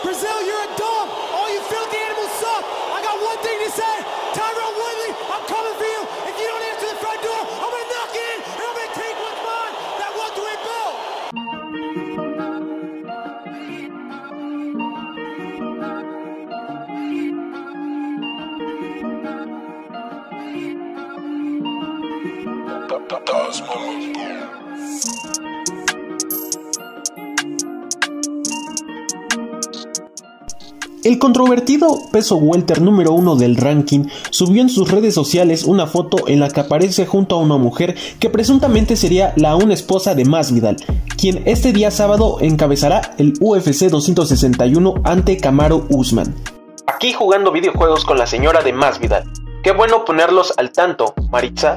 Brazil, you're a dog. All you filthy animals suck. I got one thing to say. Tyrone Woodley, I'm coming for you. If you don't answer the front door, I'm going to knock it in, and I'm going to take what's mine. That welterweight belt. El controvertido peso welter número 1 del ranking subió en sus redes sociales una foto en la que aparece junto a una mujer que presuntamente sería la aún esposa de Masvidal, quien este día sábado encabezará el UFC 261 ante Kamaru Usman. Aquí jugando videojuegos con la señora de Masvidal. Qué bueno ponerlos al tanto, Maritza.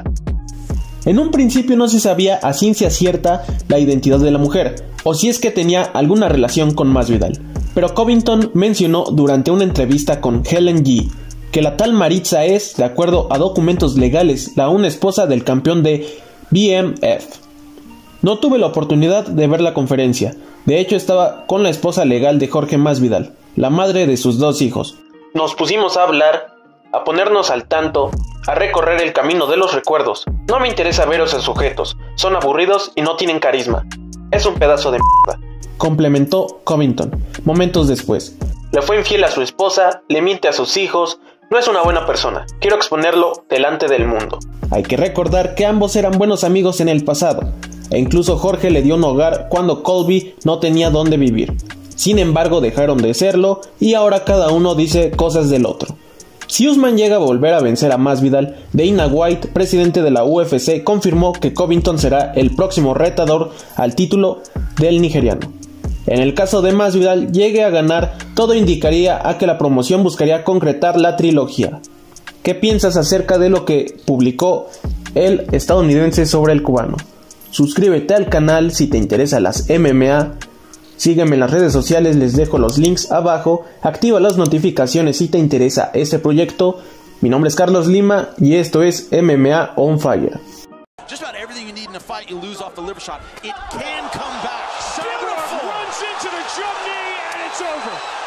En un principio no se sabía a ciencia cierta la identidad de la mujer, o si es que tenía alguna relación con Masvidal, pero Covington mencionó durante una entrevista con Helen G que la tal Maritza es, de acuerdo a documentos legales, la aún esposa del campeón de BMF. No tuve la oportunidad de ver la conferencia, de hecho estaba con la esposa legal de Jorge Masvidal, la madre de sus 2 hijos. Nos pusimos a hablar, a ponernos al tanto, a recorrer el camino de los recuerdos. No me interesa ver esos sujetos, son aburridos y no tienen carisma. Es un pedazo de mierda, complementó Covington, momentos después. Le fue infiel a su esposa, le miente a sus hijos, no es una buena persona, quiero exponerlo delante del mundo. Hay que recordar que ambos eran buenos amigos en el pasado, e incluso Jorge le dio un hogar cuando Colby no tenía dónde vivir. Sin embargo dejaron de serlo y ahora cada uno dice cosas del otro. Si Usman llega a volver a vencer a Masvidal, Dana White, presidente de la UFC, confirmó que Covington será el próximo retador al título del nigeriano. En el caso de Masvidal llegue a ganar, todo indicaría a que la promoción buscaría concretar la trilogía. ¿Qué piensas acerca de lo que publicó el estadounidense sobre el cubano? Suscríbete al canal si te interesan las MMA. Sígueme en las redes sociales, les dejo los links abajo. Activa las notificaciones si te interesa este proyecto. Mi nombre es Carlos Lima y esto es MMA on Fire. Just about everything you need in a fight, you lose off the liver shot. It can come back. Beautiful. Runs into the jump knee and it's over.